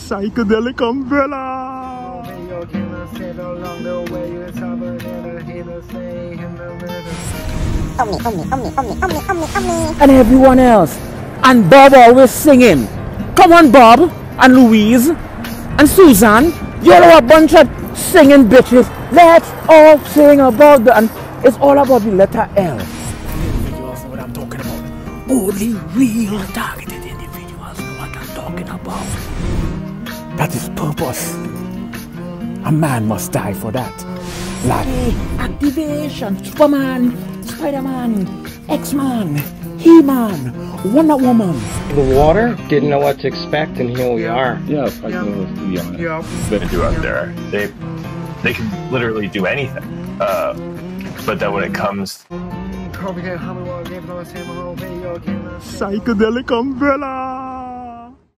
Psychedelic umbrella. And everyone else. And Bob always singing. Come on, Bob and Louise and Susan. You're a bunch of singing bitches. Let's all sing about the... And it's all about the letter L. Individuals know what I'm talking about. Only real targeted individuals know what I'm talking about. That is purpose. A man must die for that. Like activation, Superman, Spider-Man, X-Man, He-Man, Wonder Woman. The water didn't know what to expect, and here we are. Yeah, to be honest. Yeah. They do out there. They can literally do anything. But then when it comes, Psychedelic umbrella.